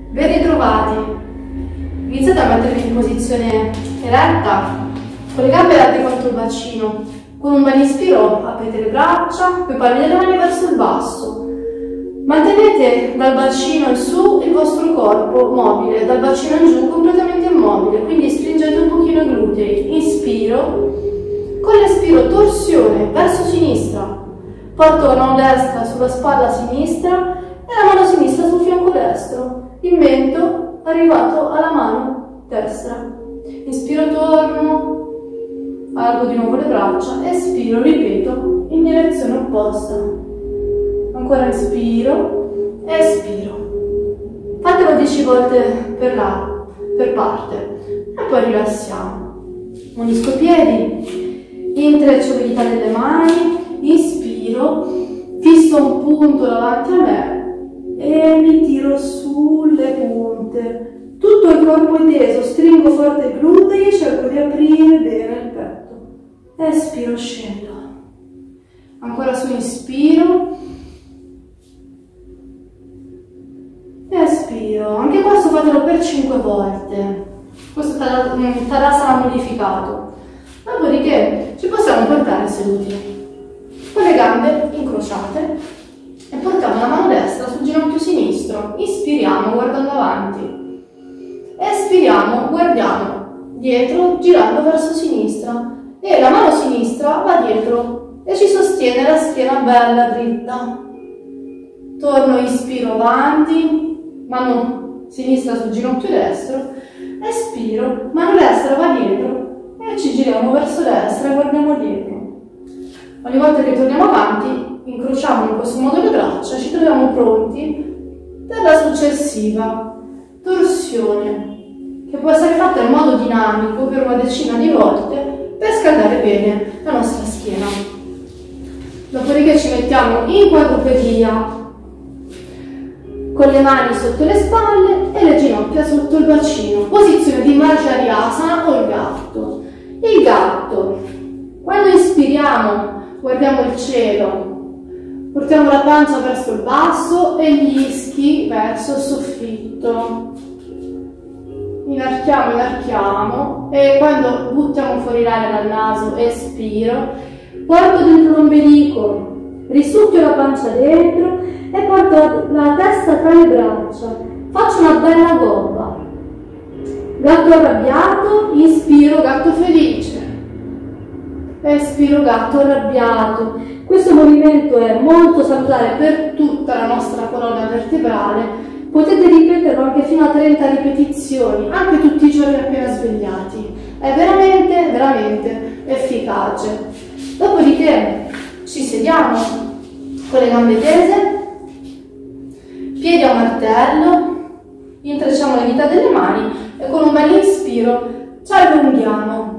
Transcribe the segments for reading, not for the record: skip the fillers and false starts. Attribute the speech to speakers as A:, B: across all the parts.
A: Ben ritrovati. Iniziate a mettervi in posizione eretta, con le gambe alte contro il bacino. Con un bel ispiro aprite le braccia, poi palme delle mani verso il basso. Mantenete dal bacino in su il vostro corpo mobile, dal bacino in giù completamente immobile, quindi stringete un pochino i glutei. Inspiro, con l'espiro torsione verso sinistra. Porto la mano destra sulla spalla sinistra e la mano sinistra sul fianco destro. Il mento arrivato alla mano destra. Inspiro, torno, alzo di nuovo le braccia, espiro, ripeto, in direzione opposta. Ancora inspiro, espiro. Fatelo 10 volte per parte e poi rilassiamo. Unisco i piedi, intreccio le dita delle mani, inspiro, fisso un punto davanti a me e mi tiro sulle punte. Tutto il corpo è teso, stringo forte i glutei e cerco di aprire bene il petto. Espiro, scendo. Ancora su inspiro. Espiro. Anche questo fatelo per 5 volte. Questo è un Tadasana modificato. Dopodiché ci possiamo portare seduti, con le gambe incrociate. E portiamo la mano destra sul ginocchio sinistro. Inspiriamo guardando avanti. Espiriamo, guardiamo dietro, girando verso sinistra. E la mano sinistra va dietro e ci sostiene la schiena bella dritta. Torno, inspiro avanti, mano sinistra sul ginocchio destro. Espiro, mano destra va dietro e ci giriamo verso destra e guardiamo dietro. Ogni volta che torniamo avanti, incrociamo in questo modo le braccia e ci troviamo pronti per la successiva torsione, che può essere fatta in modo dinamico per una decina di volte per scaldare bene la nostra schiena. Dopodiché ci mettiamo in quadrupedia con le mani sotto le spalle e le ginocchia sotto il bacino, posizione di Marjariasana o il gatto. Il gatto, quando inspiriamo guardiamo il cielo, portiamo la pancia verso il basso e gli ischi verso il soffitto. Inarchiamo, inarchiamo e quando buttiamo fuori l'aria dal naso, espiro, porto dentro l'ombelico, risucchio la pancia dentro e porto la testa tra le braccia. Faccio una bella gobba. Gatto arrabbiato, inspiro, gatto felice. Espiro, gatto arrabbiato. Questo movimento è molto salutare per tutta la nostra colonna vertebrale. Potete ripeterlo anche fino a 30 ripetizioni, anche tutti i giorni appena svegliati. È veramente, veramente efficace. Dopodiché ci sediamo con le gambe tese, piedi a martello, intrecciamo le dita delle mani e con un bel inspiro ci allunghiamo.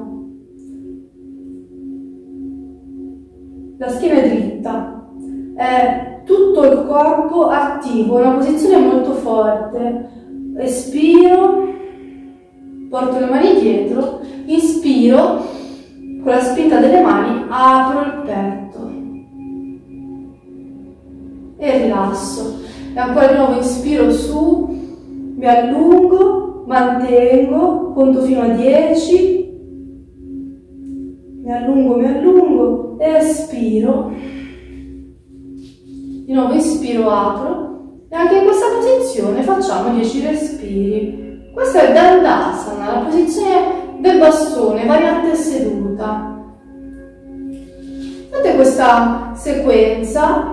A: La schiena è dritta, è tutto il corpo attivo, è una posizione molto forte. Espiro, porto le mani dietro, inspiro, con la spinta delle mani apro il petto e rilasso. E ancora di nuovo inspiro su, mi allungo, mantengo, conto fino a 10. Mi allungo, espiro, di nuovo inspiro, apro e anche in questa posizione facciamo 10 respiri. Questa è Dandasana, la posizione del bastone, variante seduta. Fate questa sequenza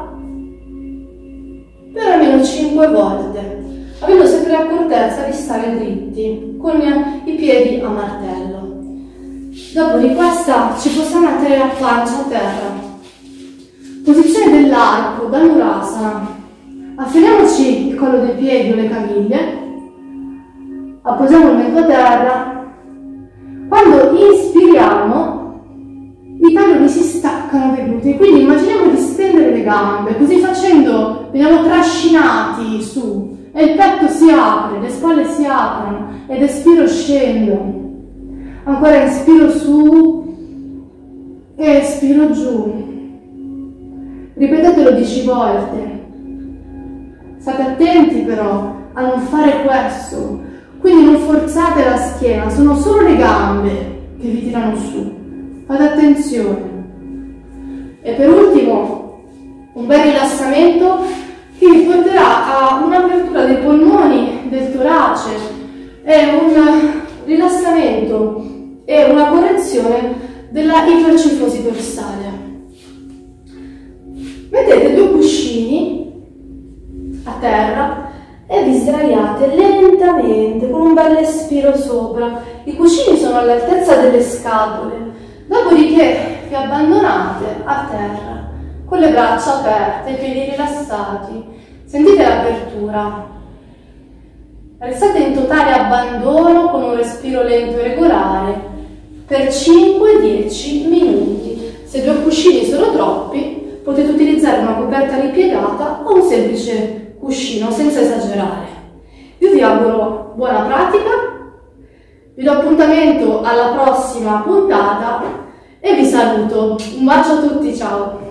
A: per almeno 5 volte, avendo sempre l'accortezza di stare dritti, con i piedi a martello. Dopo di questa ci possiamo mettere la pancia a terra. Posizione dell'arco, Dhanurasana. Affiniamoci il collo dei piedi o le caviglie. Appoggiamo il mento a terra. Quando inspiriamo, i talloni si staccano dai glutei. Quindi immaginiamo di stendere le gambe. Così facendo veniamo trascinati su. E il petto si apre, le spalle si aprono. Ed espiro, scendo. Ancora inspiro su e espiro giù. Ripetetelo 10 volte. State attenti però a non fare questo, quindi non forzate la schiena, sono solo le gambe che vi tirano su, fate attenzione. E per ultimo un bel rilassamento che vi porterà a un'apertura dei polmoni, del torace, e un rilassamento e una correzione della ipercifosi dorsale. Mettete 2 cuscini a terra e vi sdraiate lentamente con un bel respiro sopra. I cuscini sono all'altezza delle scapole, dopodiché vi abbandonate a terra con le braccia aperte, i piedi rilassati. Sentite l'apertura. Restate in totale abbandono con un respiro lento e regolare per 5-10 minuti. Se 2 cuscini sono troppi, potete utilizzare una coperta ripiegata o un semplice cuscino senza esagerare. Io vi auguro buona pratica, vi do appuntamento alla prossima puntata e vi saluto. Un bacio a tutti, ciao!